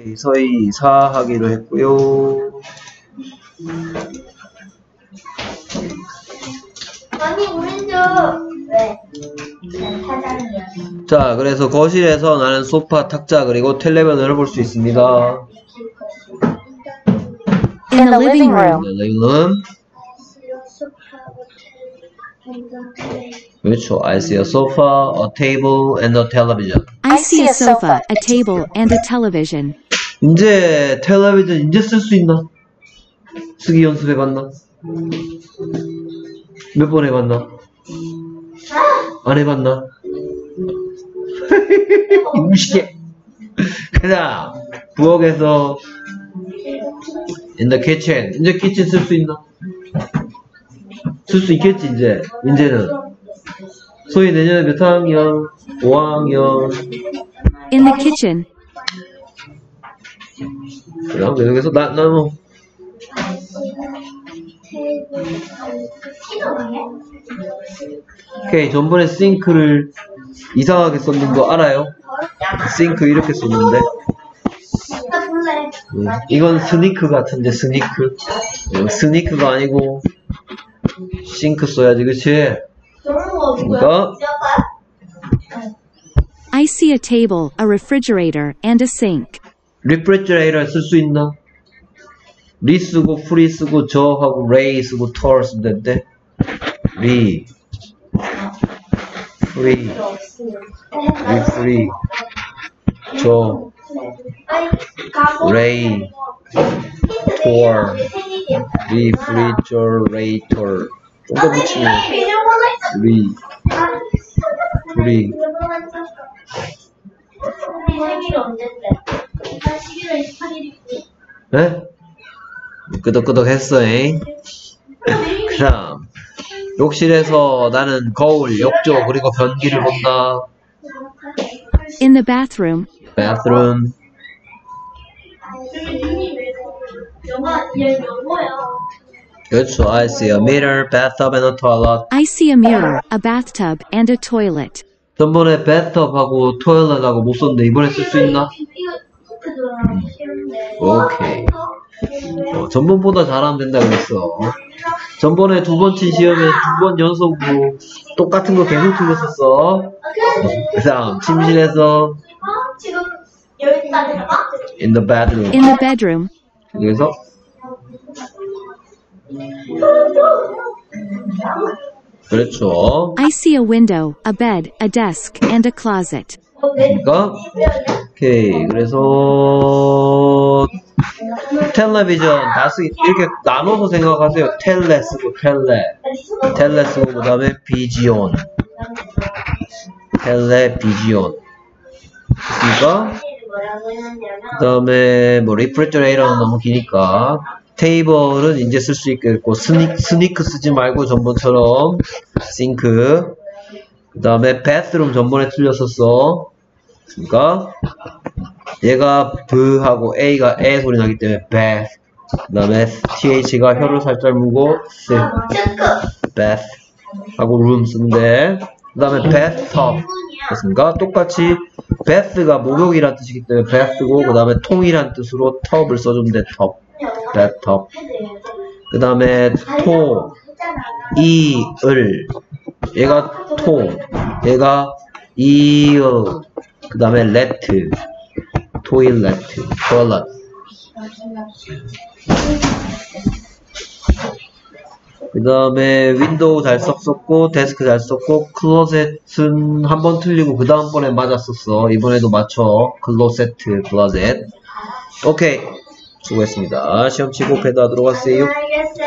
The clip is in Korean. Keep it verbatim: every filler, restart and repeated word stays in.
오케이, 서희 사 하기로 했고요. 아니, 오렌지. 왜? 난 사장이야. 자, 그래서 거실에서 나는 소파, 탁자, 그리고 텔레비전을 볼 수 있습니다. In the living room. 네, living 그렇죠. I see a sofa, a table, and a television. I see a sofa, a table, and a television. 이제 텔레비전 이제 쓸 수 있나? 쓰기 연습해봤나? 몇 번 해봤나? 안 해봤나? 무시해. 그다음 부엌에서 in the kitchen. 이제 키친 쓸 수 있나? 쓸 수 있겠지 이제. 이제는 소희 내년에 몇 학년? 오 학년. In the kitchen. 그다음 계속해서 나 나무. 오케이, 전번에 싱크를 이상하게 썼는 거 알아요? 싱크 이렇게 썼는데. 음, 이건 스니크 같은데, 스니크. 음, 스니크가 아니고 싱크 써야지, 그치? 그러니까 I see a table, a refrigerator, and a sink. refrigerator 쓸 수 있나? 리 쓰고 프리 쓰고 저 하고 레이 쓰고 털 쓰면 된대. 리 프리 리 프리 저 레이 털 리프리저레이터 좀 더 붙이면 리 프리 네? 끄덕끄덕 했어잉. 그 다음 욕실에서 나는 거울, 욕조, 그리고 변기를 본다. In the bathroom. bathroom. 그렇죠. I see a mirror, bathtub, and a toilet. I see a mirror, a bathtub, and a toilet. 전번에 bathtub하고 toilet하고 못 썼는데 이번에 쓸 수 있나? 오케이. 어, 전번보다 잘하면 된다 그랬어. 전번에 두 번 친 시험에 두 번 연속으로 똑같은 거 계속 틀렸었어. 그 다음 침실에서 in the bedroom. In the bedroom. 그래서 그렇죠. I see a window, a bed, a desk, and a closet. 그러니까 오케이. 그래서 텔레비전 다 쓰기 이렇게 나눠서 생각하세요. 텔레 쓰고 텔레 텔레 쓰고 그 다음에 비지온 텔레비지온 그러니까 그 다음에 뭐 리프리저레이터는 너무 기니까 테이블은 이제 쓸 수 있겠고 스니, 스니크 쓰지 말고 전번처럼 싱크 그 다음에 bathroom 전번에 틀렸었어. 그러니까 얘가 B하고 A가 에 소리 나기 때문에 bath 그 다음에 th가 혀를 살짝 물고 bath 하고 room 쓰는데 그 다음에 bathtub 됐습니까? 똑같이 bath가 목욕이란 뜻이기 때문에 bath고 그 다음에 통이란 뜻으로 tub을 써주면 돼. tub bathtub 그 다음에 토 이을 얘가 토 얘가 이을 그 다음에 let toilet toilet 그 다음에 윈도우 잘 썼었고 데스크 잘 썼고 클로셋은 한 번 틀리고 그 다음번에 맞았었어. 이번에도 맞춰. 클로세트 클로셋. 오케이 수고했습니다. 시험 치고 패드하도록 하세요.